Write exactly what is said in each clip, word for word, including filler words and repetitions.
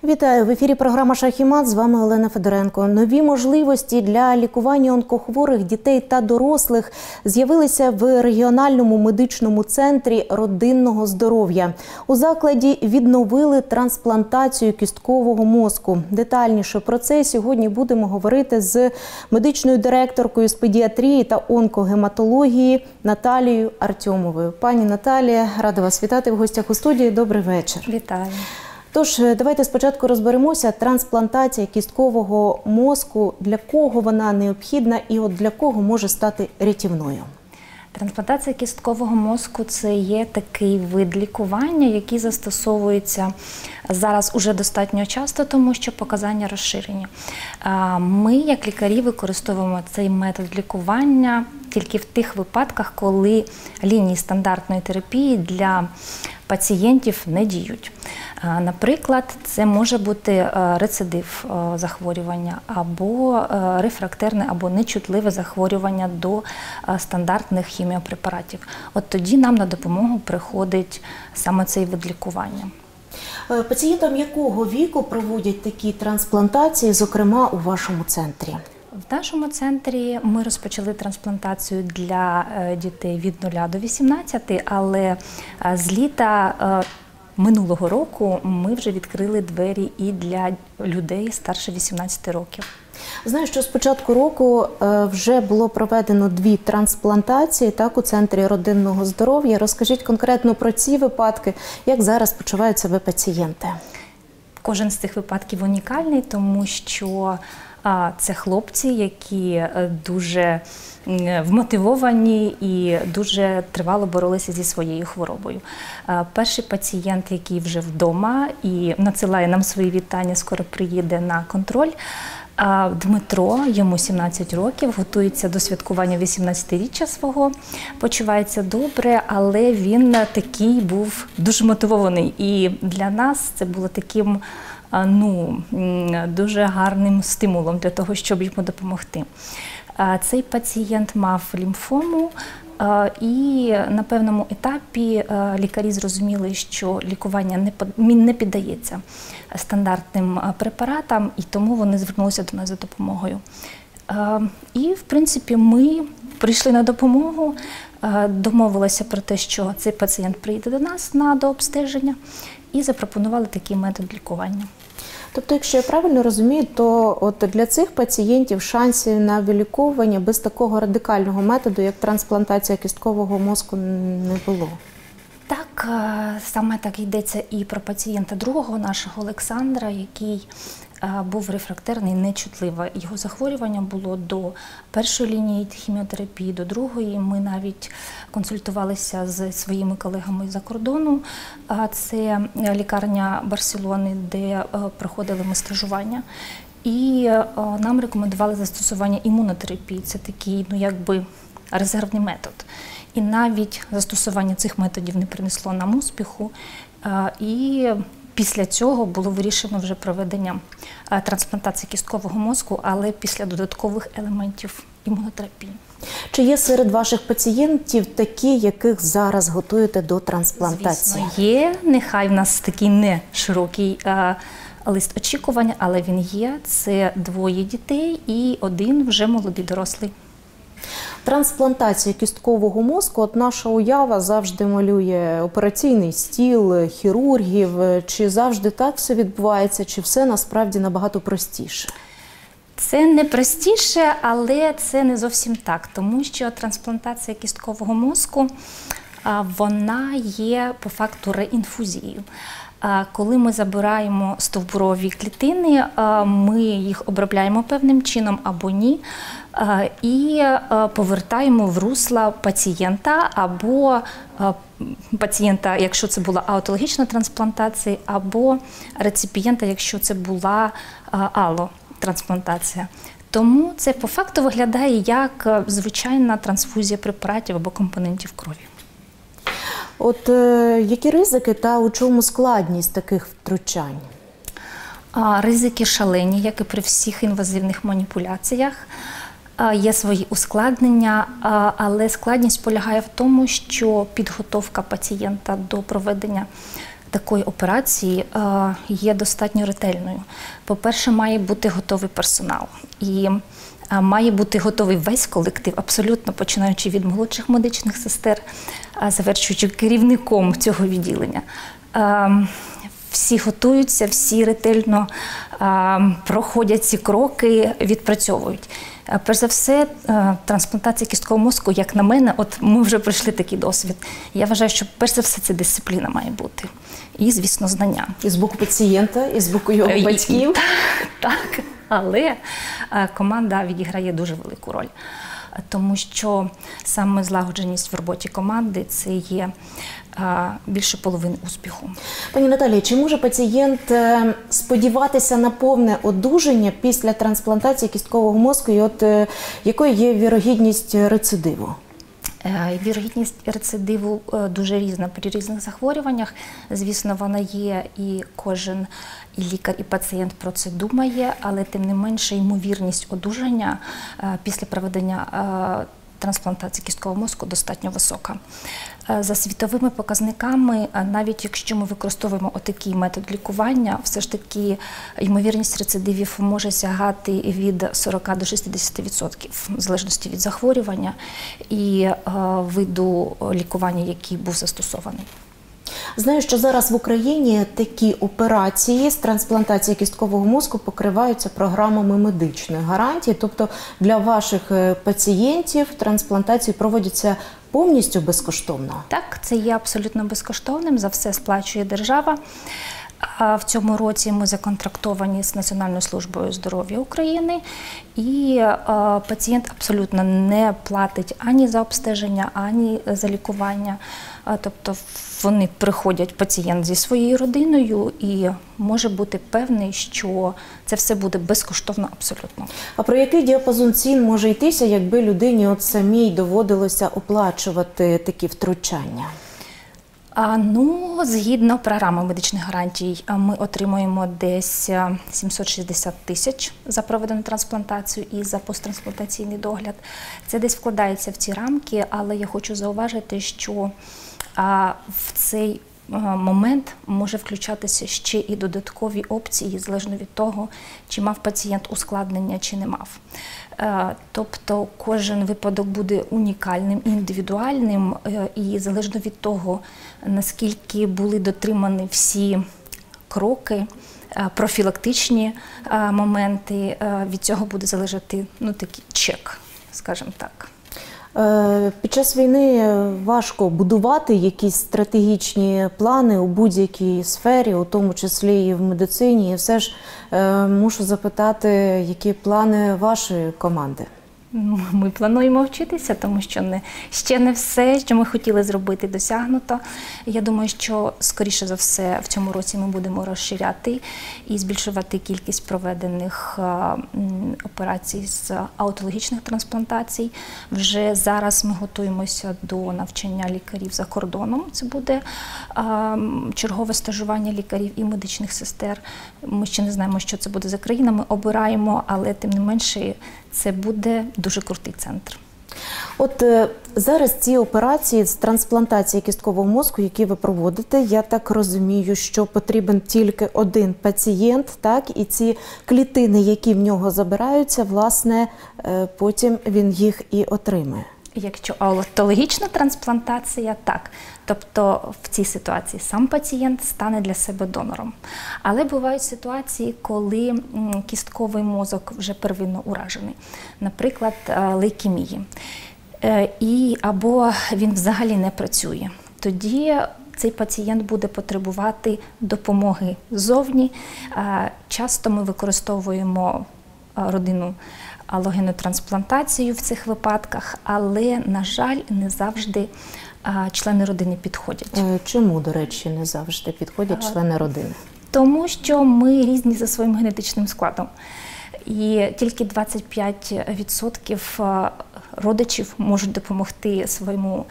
Вітаю! В ефірі програма «Шах і мат». З вами Олена Федоренко. Нові можливості для лікування онкохворих дітей та дорослих з'явилися в регіональному медичному центрі родинного здоров'я. У закладі відновили трансплантацію кісткового мозку. Детальніше про це сьогодні будемо говорити з медичною директоркою з педіатрії та онкогематології Наталією Артьомовою. Пані Наталія, рада вас вітати в гостях у студії. Добрий вечір. Вітаю. Тож, давайте спочатку розберемося, трансплантація кісткового мозку, для кого вона необхідна і от для кого може стати рятівною? Трансплантація кісткового мозку – це є такий вид лікування, який застосовується зараз уже достатньо часто, тому що показання розширені. Ми, як лікарі, використовуємо цей метод лікування тільки в тих випадках, коли лінії стандартної терапії для пацієнтів не діють. Наприклад, це може бути рецидив захворювання або рефрактерне або нечутливе захворювання до стандартних хіміопрепаратів. От тоді нам на допомогу приходить саме цей вид лікування. Пацієнтам якого віку проводять такі трансплантації, зокрема у вашому центрі? В нашому центрі ми розпочали трансплантацію для дітей від нуля до вісімнадцяти, але з літа минулого року ми вже відкрили двері і для людей старше вісімнадцяти років. Знаю, що з початку року вже було проведено дві трансплантації так, у центрі родинного здоров'я. Розкажіть конкретно про ці випадки, як зараз почувають себе пацієнти? Кожен з цих випадків унікальний, тому що це хлопці, які дуже вмотивовані і дуже тривало боролися зі своєю хворобою. Перший пацієнт, який вже вдома і надсилає нам свої вітання, скоро приїде на контроль. Дмитро, йому сімнадцять років, готується до святкування вісімнадцятиріччя свого, почувається добре, але він такий був дуже мотивований. І для нас це було таким ну, дуже гарним стимулом для того, щоб йому допомогти. Цей пацієнт мав лімфому, і на певному етапі лікарі зрозуміли, що лікування не піддається стандартним препаратам, і тому вони звернулися до нас за допомогою. І, в принципі, ми прийшли на допомогу, домовилися про те, що цей пацієнт прийде до нас на дообстеження, і запропонували такий метод лікування. Тобто, якщо я правильно розумію, то от для цих пацієнтів шансів на виліковування без такого радикального методу, як трансплантація кісткового мозку, не було? Так, саме так йдеться і про пацієнта другого нашого Олександра, який був рефрактерний, нечутливий. Його захворювання було до першої лінії хіміотерапії, до другої. Ми навіть консультувалися з своїми колегами за кордону. Це лікарня Барселони, де проходили ми стажування. І нам рекомендували застосування імунотерапії. Це такий, ну якби, резервний метод. І навіть застосування цих методів не принесло нам успіху. І після цього було вирішено вже проведення трансплантації кісткового мозку, але після додаткових елементів імунотерапії. Чи є серед ваших пацієнтів такі, яких зараз готуєте до трансплантації? Звісно, є. Нехай в нас такий не широкий лист очікування, але він є. Це двоє дітей і один вже молодий дорослий. Трансплантація кісткового мозку, от наша уява завжди малює операційний стіл, хірургів. Чи завжди так все відбувається, чи все насправді набагато простіше? Це не простіше, але це не зовсім так, тому що трансплантація кісткового мозку, вона є по факту реінфузією. Коли ми забираємо стовбурові клітини, ми їх обробляємо певним чином або ні, і повертаємо в русло пацієнта або пацієнта, якщо це була аутологічна трансплантація, або реципієнта, якщо це була алотрансплантація. Тому це по факту виглядає як звичайна трансфузія препаратів або компонентів крові. От е, які ризики та у чому складність таких втручань? А, ризики шалені, як і при всіх інвазивних маніпуляціях. А, є свої ускладнення, а, але складність полягає в тому, що підготовка пацієнта до проведення такої операції е, є достатньо ретельною. По-перше, має бути готовий персонал. І е, має бути готовий весь колектив, абсолютно починаючи від молодших медичних сестер, е, завершуючи керівником цього відділення. Е, Всі готуються, всі ретельно а, проходять ці кроки, відпрацьовують. А, перш за все, а, трансплантація кісткового мозку, як на мене, от ми вже пройшли такий досвід. Я вважаю, що перш за все це дисципліна має бути. І, звісно, знання. І з боку пацієнта, і з боку його батьків. Так, але а, команда відіграє дуже велику роль. Тому що саме злагодженість в роботі команди – це є а, більше половини успіху. Пані Наталія, чи може пацієнт сподіватися на повне одужання після трансплантації кісткового мозку? І от е, якою є вірогідність рецидиву? Вірогідність рецидиву дуже різна при різних захворюваннях. Звісно, вона є, і кожен і лікар, і пацієнт про це думає, але тим не менше ймовірність одужання після проведення трансплантації кісткового мозку достатньо висока. За світовими показниками, навіть якщо ми використовуємо отакий метод лікування, все ж таки ймовірність рецидивів може сягати від сорока до шістдесяти відсотків, в залежності від захворювання і виду лікування, який був застосований. Знаю, що зараз в Україні такі операції з трансплантації кісткового мозку покриваються програмами медичної гарантії. Тобто для ваших пацієнтів трансплантації проводяться повністю безкоштовно? Так, це є абсолютно безкоштовним, за все сплачує держава. В цьому році ми законтрактовані з Національною службою здоров'я України, і пацієнт абсолютно не платить ані за обстеження, ані за лікування. Тобто вони приходять, пацієнт зі своєю родиною, і може бути певний, що це все буде безкоштовно абсолютно. А про який діапазон цін може йтися, якби людині от самій доводилося оплачувати такі втручання? А, ну, згідно програми медичних гарантій, ми отримуємо десь сімсот шістдесят тисяч за проведену трансплантацію і за посттрансплантаційний догляд. Це десь вкладається в ці рамки, але я хочу зауважити, що а, в цей а, момент може включатися ще і додаткові опції, залежно від того, чи мав пацієнт ускладнення, чи не мав. Тобто кожен випадок буде унікальним, індивідуальним, і залежно від того, наскільки були дотримані всі кроки, профілактичні моменти, від цього буде залежати, ну, такий чек, скажімо так. Під час війни важко будувати якісь стратегічні плани у будь-якій сфері, у тому числі і в медицині. І все ж мушу запитати, які плани вашої команди? Ми плануємо вчитися, тому що не, ще не все, що ми хотіли зробити, досягнуто. Я думаю, що, скоріше за все, в цьому році ми будемо розширяти і збільшувати кількість проведених а, операцій з аутологічних трансплантацій. Вже зараз ми готуємося до навчання лікарів за кордоном. Це буде а, чергове стажування лікарів і медичних сестер. Ми ще не знаємо, що це буде за країна, ми обираємо, але тим не менше це буде дуже крутий центр. От е, зараз ці операції з трансплантації кісткового мозку, які ви проводите, я так розумію, що потрібен тільки один пацієнт, так? І ці клітини, які в нього забираються, власне, е, потім він їх і отримує. Якщо аутологічна трансплантація, так. Тобто в цій ситуації сам пацієнт стане для себе донором. Але бувають ситуації, коли кістковий мозок вже первинно уражений. Наприклад, лейкемії. І, або він взагалі не працює. Тоді цей пацієнт буде потребувати допомоги ззовні. Часто ми використовуємо родинну алогенну трансплантацію в цих випадках, але, на жаль, не завжди а, члени родини підходять. Чому, до речі, не завжди підходять члени родини? Тому що ми різні за своїм генетичним складом. І тільки двадцять п'ять відсотків родичів можуть допомогти своєму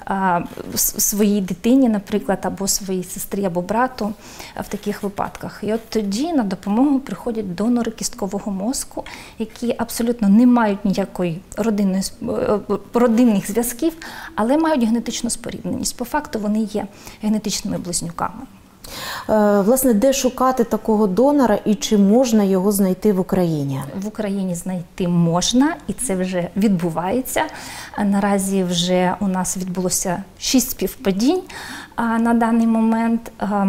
своїй дитині, наприклад, або своїй сестрі, або брату в таких випадках. І от тоді на допомогу приходять донори кісткового мозку, які абсолютно не мають ніякої родинної, родинних зв'язків, але мають генетичну спорідненість. По факту вони є генетичними близнюками. Власне, де шукати такого донора і чи можна його знайти в Україні? В Україні знайти можна, і це вже відбувається. Наразі вже у нас відбулося шість співпадінь на даний момент.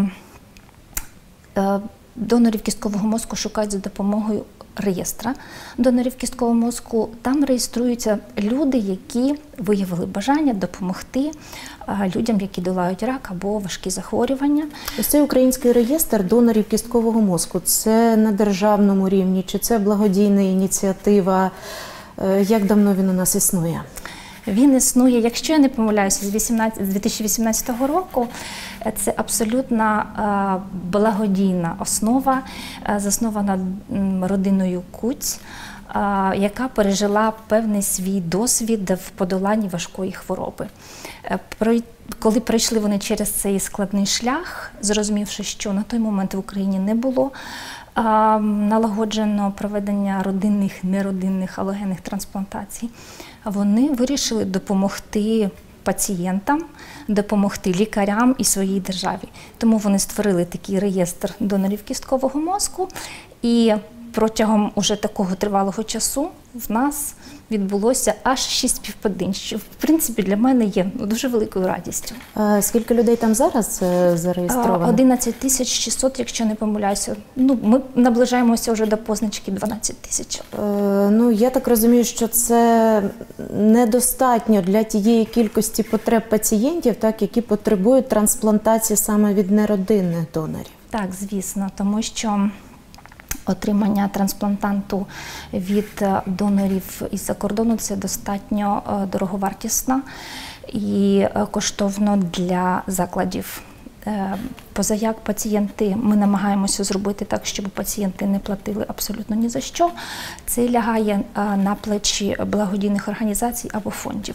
Донорів кісткового мозку шукають за допомогою реєстра донорів кісткового мозку. Там реєструються люди, які виявили бажання допомогти людям, які долають рак або важкі захворювання. Ось цей український реєстр донорів кісткового мозку – це на державному рівні, чи це благодійна ініціатива? Як давно він у нас існує? Він існує, якщо я не помиляюся, з дві тисячі вісімнадцятого року. Це абсолютно благодійна основа, заснована родиною Куць, яка пережила певний свій досвід в подоланні важкої хвороби. Коли пройшли вони через цей складний шлях, зрозумівши, що на той момент в Україні не було налагоджено проведення родинних, неродинних алогенних трансплантацій, вони вирішили допомогти пацієнтам, допомогти лікарям і своїй державі. Тому вони створили такий реєстр донорів кісткового мозку, і протягом уже такого тривалого часу в нас відбулося аж шість співпадінь, що, в принципі, для мене є дуже великою радістю. А скільки людей там зараз зареєстровано? одинадцять тисяч шістсот, якщо не помиляюся. Ну, ми наближаємося вже до позначки дванадцять тисяч. Е, ну, я так розумію, що це недостатньо для тієї кількості потреб пацієнтів, так, які потребують трансплантації саме від неродинних донорів. Так, звісно, тому що отримання трансплантанту від донорів із-за кордону – це достатньо дороговартісно і коштовно для закладів. Позаяк пацієнти, ми намагаємося зробити так, щоб пацієнти не платили абсолютно ні за що. Це лягає на плечі благодійних організацій або фондів.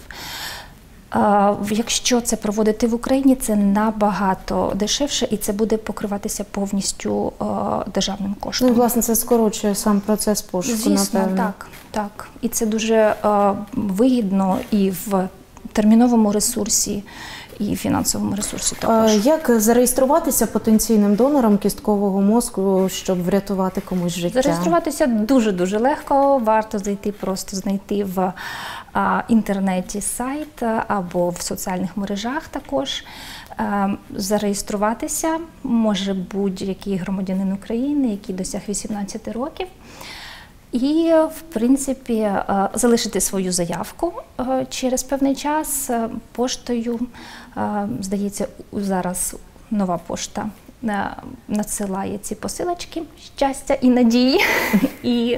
Якщо це проводити в Україні, це набагато дешевше і це буде покриватися повністю державним коштом. Ну, власне, це скорочує сам процес пошуку, Звісно, напевно. так, так. І це дуже вигідно і в терміновому ресурсі, і в фінансовому ресурсі також. Як зареєструватися потенційним донором кісткового мозку, щоб врятувати комусь життя? Зареєструватися дуже-дуже легко. Варто зайти, просто знайти в а, інтернеті сайт або в соціальних мережах також. А, зареєструватися може будь-який громадянин України, який досяг вісімнадцяти років. І, в принципі, залишити свою заявку через певний час поштою. Здається, зараз нова пошта надсилає ці посилочки щастя і надії, і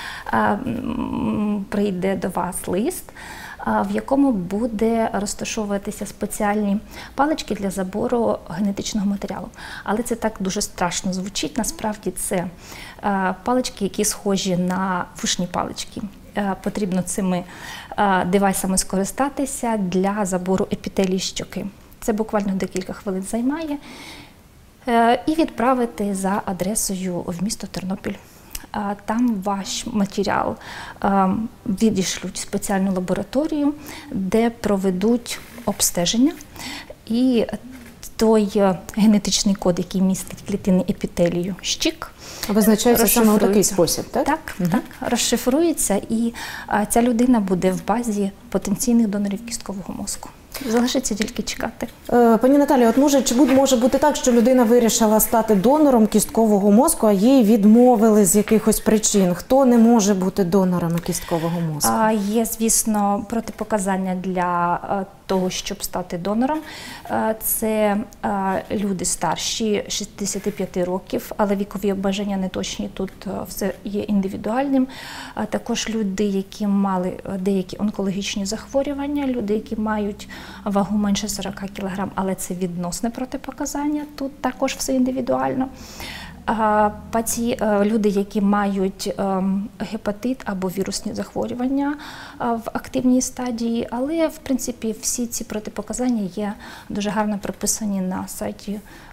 прийде до вас лист, в якому буде розташовуватися спеціальні палички для забору генетичного матеріалу. Але це так дуже страшно звучить. Насправді це палички, які схожі на вушні палички. Потрібно цими девайсами скористатися для забору епітелії щоки. Це буквально декілька хвилин займає. І відправити за адресою в місто Тернопіль. Там ваш матеріал відішлють в спеціальну лабораторію, де проведуть обстеження. І той генетичний код, який містить клітини епітелію щік, визначається саме у такий спосіб, так? Так, угу. так, розшифрується, і ця людина буде в базі потенційних донорів кісткового мозку. Залишиться тільки чекати. Пані Наталі, от може, чи може бути так, що людина вирішила стати донором кісткового мозку, а їй відмовили з якихось причин? Хто не може бути донором кісткового мозку? Є, звісно, протипоказання для того, щоб стати донором. Це люди старші шістдесят п'ять років, але вікові обмеження не точні, тут все є індивідуальним. Також люди, які мали деякі онкологічні захворювання, люди, які мають вагу менше сорок кілограм, але це відносне протипоказання, тут також все індивідуально. Паці... Люди, які мають гепатит або вірусні захворювання в активній стадії, але, в принципі, всі ці протипоказання є дуже гарно прописані на сайті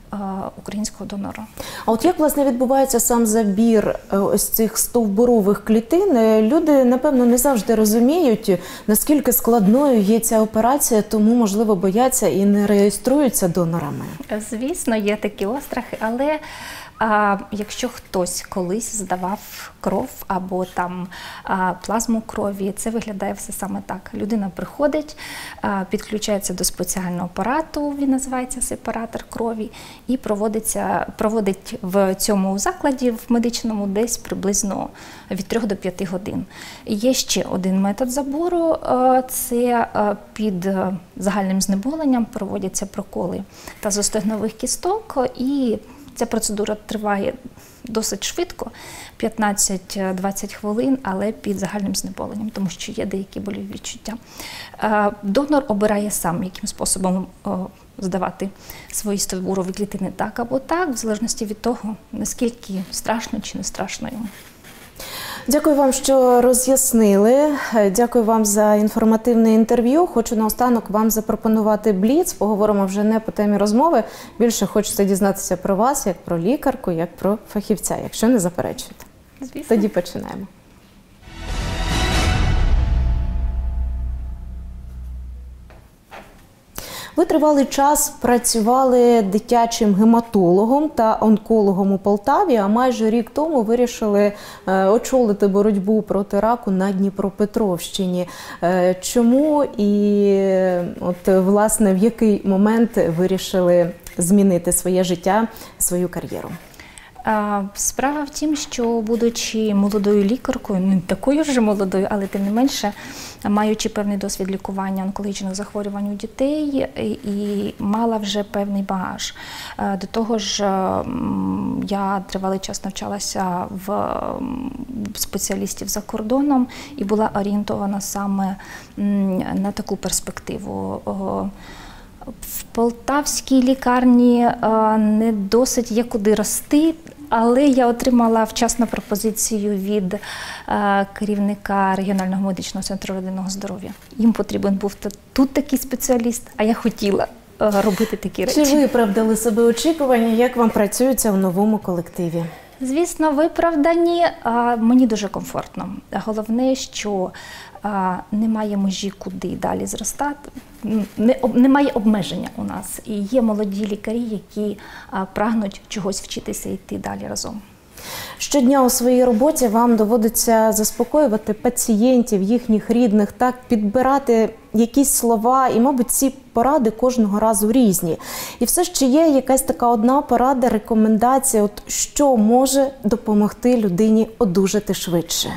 українського донора. А от як, власне, відбувається сам забір ось цих стовбурових клітин? Люди, напевно, не завжди розуміють, наскільки складною є ця операція, тому, можливо, бояться і не реєструються донорами. Звісно, є такі острахи, але а, якщо хтось колись здавав кров або там а, плазму крові, це виглядає все саме так. Людина приходить, а, підключається до спеціального апарату, він називається сепаратор крові, і проводиться, проводить в цьому закладі, в медичному, десь приблизно від трьох до п'яти годин. Є ще один метод забору, а, це а, під загальним знеболенням проводяться проколи тазостегнових кісток, і ця процедура триває досить швидко, п'ятнадцять-двадцять хвилин, але під загальним знеболенням, тому що є деякі боліві відчуття. Донор обирає сам, яким способом здавати свої стовбурові клітини так або так, в залежності від того, наскільки страшно чи не страшно йому. Дякую вам, що роз'яснили. Дякую вам за інформативне інтерв'ю. Хочу наостанок вам запропонувати бліц. Поговоримо вже не по темі розмови. Більше хочеться дізнатися про вас, як про лікарку, як про фахівця, якщо не заперечуєте. Звісно. Тоді починаємо. Ви тривалий час працювали дитячим гематологом та онкологом у Полтаві, а майже рік тому вирішили очолити боротьбу проти раку на Дніпропетровщині. Чому і, от, власне, в який момент вирішили змінити своє життя, свою кар'єру? Справа в тім, що, будучи молодою лікаркою, не такою ж молодою, але тим не менше, маючи певний досвід лікування онкологічних захворювань у дітей, і мала вже певний багаж. До того ж, я тривалий час навчалася в спеціалістів за кордоном і була орієнтована саме на таку перспективу. В полтавській лікарні не досить є куди рости, але я отримала вчасно пропозицію від керівника регіонального медичного центру родинного здоров'я. Їм потрібен був тут такий спеціаліст, а я хотіла робити такі речі. Чи виправдали себе очікування, як вам працюється в новому колективі? Звісно, виправдані. Мені дуже комфортно. Головне, що немає межі, куди далі зростати, немає обмеження у нас. І є молоді лікарі, які прагнуть чогось вчитися і йти далі разом. Щодня у своїй роботі вам доводиться заспокоювати пацієнтів, їхніх рідних, так, підбирати якісь слова, і, мабуть, ці поради кожного разу різні. І все ж, чи є якась така одна порада, рекомендація, от, що може допомогти людині одужати швидше?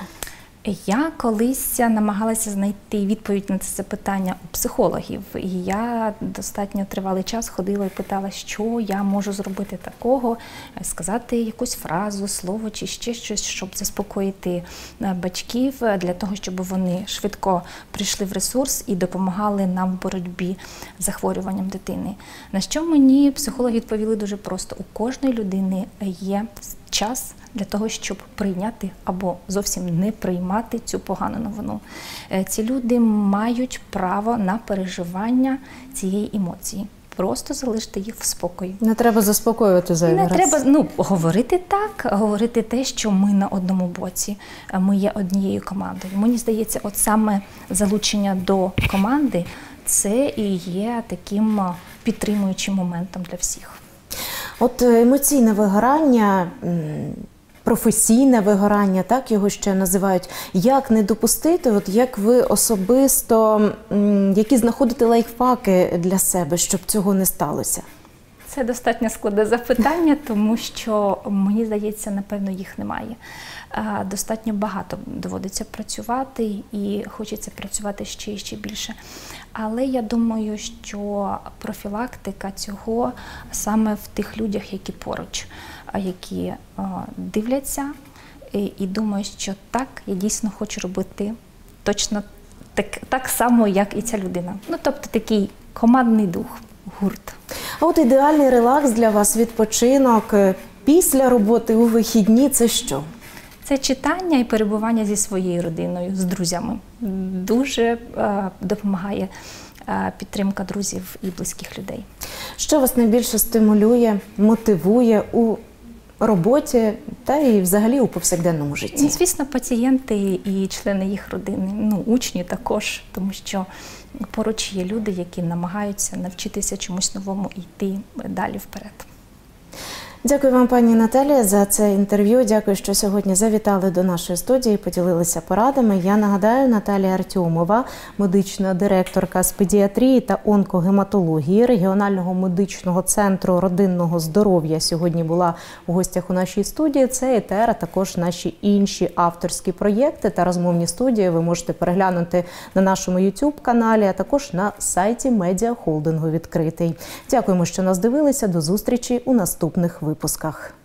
Я колись намагалася знайти відповідь на це запитання у психологів. І я достатньо тривалий час ходила і питала, що я можу зробити такого, сказати якусь фразу, слово чи ще щось, щоб заспокоїти батьків, для того, щоб вони швидко прийшли в ресурс і допомагали нам в боротьбі з захворюванням дитини. На що мені психологи відповіли дуже просто. У кожної людини є час для того, щоб прийняти або зовсім не приймати цю погану новину. Ці люди мають право на переживання цієї емоції. Просто залиште їх в спокої. Не треба заспокоювати зайвий раз. Не треба, ну, говорити так, говорити те, що ми на одному боці, ми є однією командою. Мені здається, от саме залучення до команди – це і є таким підтримуючим моментом для всіх. От емоційне вигорання, професійне вигорання, так його ще називають. Як не допустити, от як ви особисто, які знаходите лайфхаки для себе, щоб цього не сталося? Це достатньо складне запитання, тому що, мені здається, напевно, їх немає. Достатньо багато доводиться працювати і хочеться працювати ще і ще більше. Але я думаю, що профілактика цього саме в тих людях, які поруч, які дивляться і думають, що так, я дійсно хочу робити точно так, так само, як і ця людина. Ну, тобто такий командний дух, гурт. А от ідеальний релакс для вас, відпочинок після роботи у вихідні – це що? Це читання і перебування зі своєю родиною, з друзями. Дуже е, допомагає підтримка друзів і близьких людей. Що вас найбільше стимулює, мотивує у роботі та і взагалі у повсякденному житті? Звісно, пацієнти і члени їх родини, ну, учні також, тому що поруч є люди, які намагаються навчитися чомусь новому і йти далі вперед. Дякую вам, пані Наталія, за це інтерв'ю. Дякую, що сьогодні завітали до нашої студії, поділилися порадами. Я нагадаю, Наталія Артьомова, медична директорка з педіатрії та онкогематології регіонального медичного центру родинного здоров'я, сьогодні була у гостях у нашій студії. Це ЕТР, а також наші інші авторські проєкти та розмовні студії ви можете переглянути на нашому ютуб-каналі, а також на сайті медіахолдингу «Відкритий». Дякуємо, що нас дивилися. До зустрічі у наступних випусках.